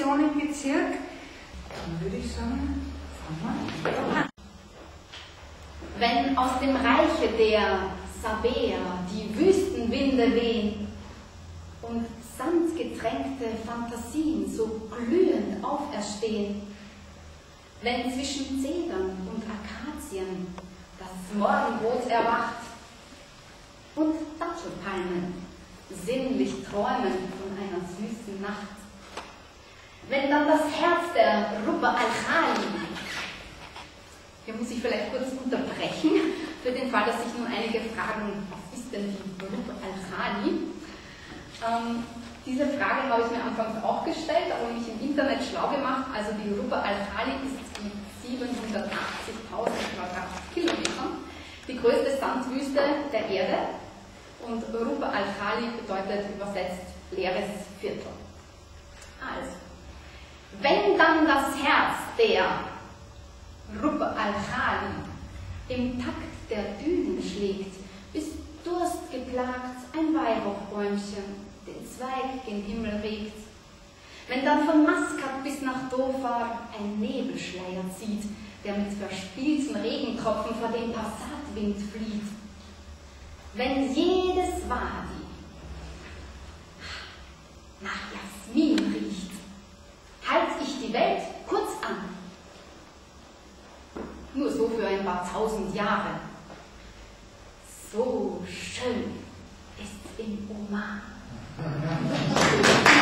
Sonnenbezirk. Dann würde ich sagen, fangen wir an. Wenn aus dem Reiche der Sabäer die Wüstenwinde wehen und sandgetränkte Fantasien so glühend auferstehen, wenn zwischen Zedern und Akazien das Morgenrot erwacht und Dattelpalmen sinnlich träumen von einer süßen Nacht, wenn dann das Herz der Rubba al-Khali, hier muss ich vielleicht kurz unterbrechen, für den Fall, dass sich nun einige fragen, was ist denn die Rubba al-Khali? Diese Frage habe ich mir anfangs auch gestellt, aber mich im Internet schlau gemacht. Also die Rubba al-Khali ist mit 780.000 Quadratkilometern die größte Sandwüste der Erde und Rubba al-Khali bedeutet übersetzt leeres Viertel. Also, wenn dann das Herz der Rubba al-Khali im Takt der Dünen schlägt, bis durstgeplagt ein Weihrauchbäumchen den Zweig gen Himmel regt, wenn dann von Maskat bis nach Dhofar ein Nebelschleier zieht, der mit verspielten Regentropfen vor dem Passatwind flieht, wenn jedes Wadi nach Jasmin riecht, halt ich die Welt kurz an. Nur so für ein paar tausend Jahre. So schön ist in Oman.